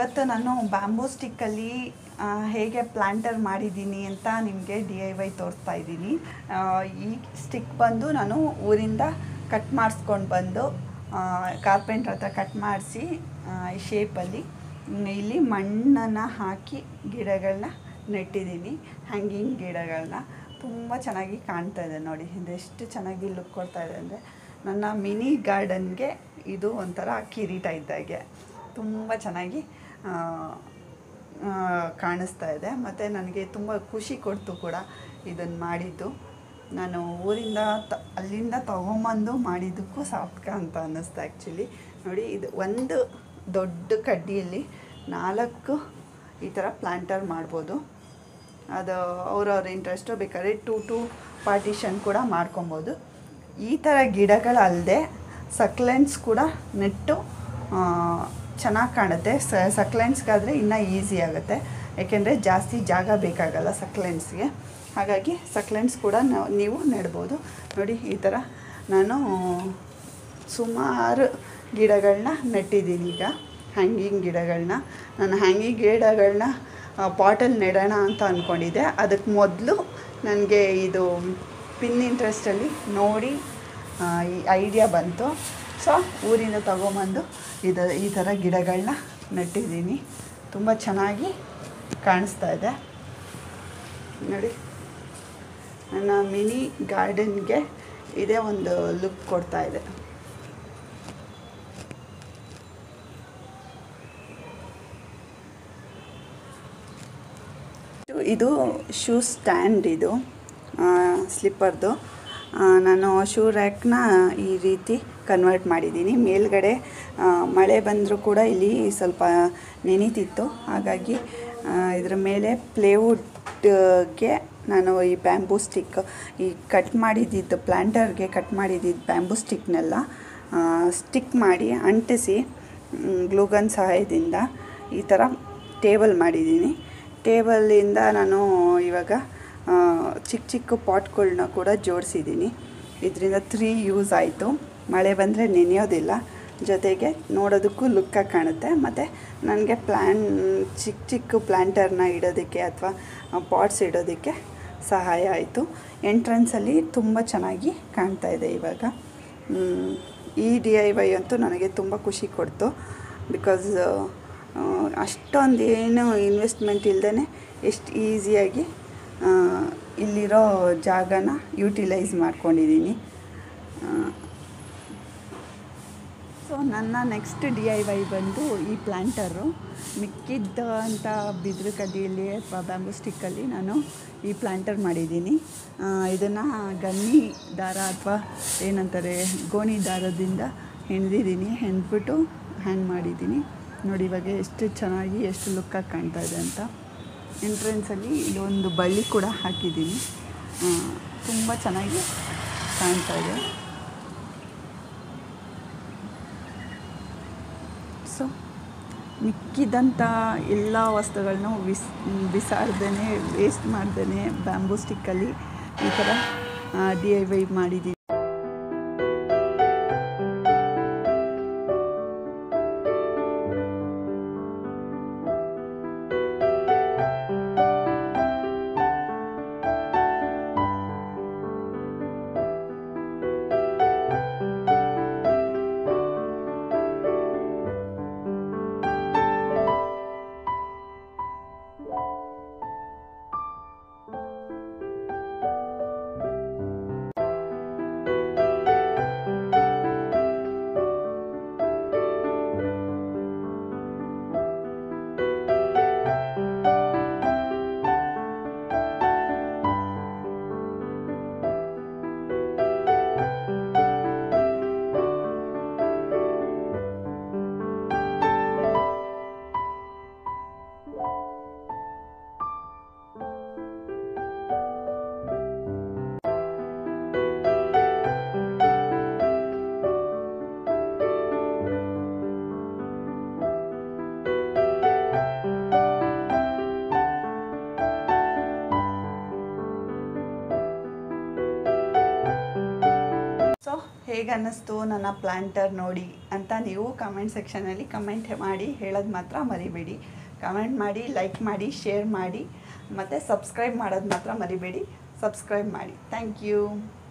ಇವತ್ತು ನಾನು ಬ್ಯಾಂಬೂ ಸ್ಟಿಕ್ಕಲ್ಲಿ ಹೇಗೆ ಪ್ಲಾಂಟರ್ ಮಾಡಿದ್ದೀನಿ ಅಂತ ನಿಮಗೆ DIY ತೋರಿಸ್ತಾ ಇದ್ದೀನಿ. ಈ ಸ್ಟಿಕ್ ಬಂದು ನಾನು ಊರಿಂದ ಕಟ್ ಮಾಡಿಸ್ಕೊಂಡು ಬಂದು ಕಾರ್ಪೆಂಟ್ರ್ ಹತ್ರ ಕಟ್ ಮಾಡಿಸಿ ಈ ಶೇಪಲ್ಲಿ ಇಲ್ಲಿ ಮಣ್ಣನ್ನು ಹಾಕಿ ಗಿಡಗಳನ್ನ ನೆಟ್ಟಿದ್ದೀನಿ. ಹ್ಯಾಂಗಿಂಗ್ ಗಿಡಗಳನ್ನ ತುಂಬ ಚೆನ್ನಾಗಿ ಕಾಣ್ತಾ ಇದೆ ನೋಡಿ. ಇದೆಷ್ಟು ಚೆನ್ನಾಗಿ ಲುಕ್ ಕೊಡ್ತಾ ಇದೆ ಅಂದರೆ ನನ್ನ ಮಿನಿ ಗಾರ್ಡನ್ಗೆ ಇದು ಒಂಥರ ಕಿರೀಟ ಇದ್ದಾಗೆ ತುಂಬ ಚೆನ್ನಾಗಿ ಕಾಣಿಸ್ತಾ ಇದೆ. ಮತ್ತು ನನಗೆ ತುಂಬ ಖುಷಿ ಕೊಡ್ತು ಕೂಡ ಇದನ್ನು ಮಾಡಿದ್ದು. ನಾನು ಊರಿಂದ ಅಲ್ಲಿಂದ ತೊಗೊಂಬಂದು ಮಾಡಿದ್ದಕ್ಕೂ ಸಾರ್ಥಕ ಅಂತ ಅನ್ನಿಸ್ತು ಆ್ಯಕ್ಚುಲಿ. ನೋಡಿ, ಇದು ಒಂದು ದೊಡ್ಡ ಕಡ್ಡಿಯಲ್ಲಿ 4 ಈ ಥರ ಪ್ಲಾಂಟರ್ ಮಾಡ್ಬೋದು. ಅದು ಅವ್ರವ್ರ ಇಂಟ್ರೆಸ್ಟು, ಬೇಕಾದ್ರೆ 2 ಪಾರ್ಟಿಷನ್ ಕೂಡ ಮಾಡ್ಕೊಬೋದು. ಈ ಥರ ಗಿಡಗಳಲ್ಲದೆ ಸಕ್ಲೆಂಟ್ಸ್ ಕೂಡ ನೆಟ್ಟು ಚೆನ್ನಾಗಿ ಕಾಣುತ್ತೆ. ಸಕ್ಲೆಂಟ್ಸ್ಗಾದರೆ ಇನ್ನೂ ಈಸಿ ಆಗುತ್ತೆ, ಏಕೆಂದರೆ ಜಾಸ್ತಿ ಜಾಗ ಬೇಕಾಗಲ್ಲ ಸಕ್ಲೆಂಟ್ಸ್ಗೆ. ಹಾಗಾಗಿ ಸಕ್ಲೆಂಟ್ಸ್ ಕೂಡ ನೀವು ನೆಡ್ಬೋದು. ನೋಡಿ, ಈ ಥರ ನಾನು ಸುಮಾರು ಗಿಡಗಳನ್ನ ನೆಟ್ಟಿದ್ದೀನಿ. ಈಗ ಹ್ಯಾಂಗಿಂಗ್ ಗಿಡಗಳನ್ನ ನಾನು ಪಾಟಲ್ಲಿ ನೆಡೋಣ ಅಂತ ಅಂದ್ಕೊಂಡಿದ್ದೆ. ಅದಕ್ಕೆ ಮೊದಲು ನನಗೆ ಇದು ಪಿನ್ನಿಂಟ್ರೆಸ್ಟಲ್ಲಿ ನೋಡಿ ಈ ಐಡಿಯಾ ಬಂತು. ಸೊ ಊರಿಂದ ತೊಗೊಂಬಂದು ಈ ಥರ ಗಿಡಗಳನ್ನ ನೆಟ್ಟಿದ್ದೀನಿ. ತುಂಬ ಚೆನ್ನಾಗಿ ಕಾಣಿಸ್ತಾ ಇದೆ ನೋಡಿ. ನನ್ನ ಮಿನಿ ಗಾರ್ಡನ್ಗೆ ಇದೇ ಒಂದು ಲುಕ್ ಕೊಡ್ತಾ ಇದೆ. ಇದು ಶೂ ಸ್ಟ್ಯಾಂಡ್, ಇದು ಸ್ಲಿಪ್ಪರ್ದು. ನಾನು ಶೂ ರ್ಯಾಕ್ನ ಈ ರೀತಿ ಕನ್ವರ್ಟ್ ಮಾಡಿದ್ದೀನಿ. ಮೇಲ್ಗಡೆ ಮಳೆ ಬಂದರೂ ಕೂಡ ಇಲ್ಲಿ ಸ್ವಲ್ಪ ನೆನೀತಿತ್ತು. ಹಾಗಾಗಿ ಇದರ ಮೇಲೆ ಪ್ಲೇವುಡ್ಗೆ ನಾನು ಈ ಬ್ಯಾಂಬೂ ಸ್ಟಿಕ್, ಈ ಕಟ್ ಮಾಡಿದ್ದಿದ್ದು ಪ್ಲ್ಯಾಂಟರ್ಗೆ ಕಟ್ ಮಾಡಿದ್ದಿದ್ದು ಬ್ಯಾಂಬೂ ಸ್ಟಿಕ್ನೆಲ್ಲ ಸ್ಟಿಕ್ ಮಾಡಿ ಅಂಟಿಸಿ ಗ್ಲೂಗನ್ ಸಹಾಯದಿಂದ ಈ ಥರ ಟೇಬಲ್ ಮಾಡಿದ್ದೀನಿ. ಟೇಬಲಿಂದ ನಾನು ಇವಾಗ ಚಿಕ್ಕ ಪಾಟ್ಗಳನ್ನ ಕೂಡ ಜೋಡಿಸಿದ್ದೀನಿ. ಇದರಿಂದ 3 ಯೂಸ್ ಆಯಿತು. ಮಳೆ ಬಂದರೆ ನೆನೆಯೋದಿಲ್ಲ, ಜೊತೆಗೆ ನೋಡೋದಕ್ಕೂ ಲುಕ್ಕಾಗಿ ಕಾಣುತ್ತೆ. ಮತ್ತು ನನಗೆ ಚಿಕ್ಕ ಪ್ಲ್ಯಾಂಟರ್ನ ಇಡೋದಕ್ಕೆ ಅಥವಾ ಪಾಟ್ಸ್ ಇಡೋದಕ್ಕೆ ಸಹಾಯ ಆಯಿತು. ಎಂಟ್ರೆನ್ಸಲ್ಲಿ ತುಂಬ ಚೆನ್ನಾಗಿ ಕಾಣ್ತಾ ಇದೆ ಇವಾಗ. ಈ DIY ಅಂತೂ ನನಗೆ ತುಂಬ ಖುಷಿ ಕೊಡ್ತು. ಬಿಕಾಸ್ ಅಷ್ಟೊಂದೇನು ಇನ್ವೆಸ್ಟ್ಮೆಂಟ್ ಇಲ್ಲದೇ ಎಷ್ಟು ಈಸಿಯಾಗಿ ಇಲ್ಲಿರೋ ಜಾಗನ ಯೂಟಿಲೈಸ್ ಮಾಡ್ಕೊಂಡಿದ್ದೀನಿ. ಸೊ ನನ್ನ ನೆಕ್ಸ್ಟ್ DIY ಬಂದು ಈ ಪ್ಲ್ಯಾಂಟರು. ಮಿಕ್ಕಿದ್ದಂಥ ಬಿದಿರು ಕಡ್ಡಿಯಲ್ಲಿ ಅಥವಾ ಬ್ಯಾಂಬೂ ಸ್ಟಿಕ್ಕಲ್ಲಿ ನಾನು ಈ ಪ್ಲ್ಯಾಂಟರ್ ಮಾಡಿದ್ದೀನಿ. ಇದನ್ನು ಗನ್ನಿ ದಾರ ಅಥವಾ ಏನಂತಾರೆ ಗೋಣಿ ದಾರದಿಂದ ಹೆಣ್ಬಿಟ್ಟು ಹ್ಯಾಂಗ್ ಮಾಡಿದ್ದೀನಿ. ನೋಡಿ ಇವಾಗ ಎಷ್ಟು ಚೆನ್ನಾಗಿ ಎಷ್ಟು ಲುಕ್ಕಾಗಿ ಕಾಣ್ತಾ ಇದೆ ಅಂತ. ಎಂಟ್ರೆನ್ಸಲ್ಲಿ ಇಲ್ಲೊಂದು ಬಳ್ಳಿ ಕೂಡ ಹಾಕಿದ್ದೀನಿ. ತುಂಬ ಚೆನ್ನಾಗಿ ಕಾಣ್ತಾ ಇದೆ. ಸೊ ಮಿಕ್ಕಿದಂಥ ಎಲ್ಲ ವಸ್ತುಗಳನ್ನೂ ಬಿಸಾಡ್ದೇ, ವೇಸ್ಟ್ ಮಾಡ್ದೇ ಬ್ಯಾಂಬೂ ಸ್ಟಿಕ್ಕಲ್ಲಿ ಈ ಥರ DIY ಮಾಡಿದ್ದೀನಿ. ಹೇಗೆ ಅನ್ನಿಸ್ತು ನನ್ನ ಪ್ಲ್ಯಾಂಟರ್ ನೋಡಿ ಅಂತ ನೀವು ಕಮೆಂಟ್ ಸೆಕ್ಷನಲ್ಲಿ ಕಮೆಂಟ್ ಮಾಡಿ ಹೇಳೋದು ಮಾತ್ರ ಮರಿಬೇಡಿ. ಕಮೆಂಟ್ ಮಾಡಿ, ಲೈಕ್ ಮಾಡಿ, ಶೇರ್ ಮಾಡಿ ಮತ್ತು ಸಬ್ಸ್ಕ್ರೈಬ್ ಮಾಡೋದು ಮಾತ್ರ ಮರಿಬೇಡಿ. ಸಬ್ಸ್ಕ್ರೈಬ್ ಮಾಡಿ. Thank you.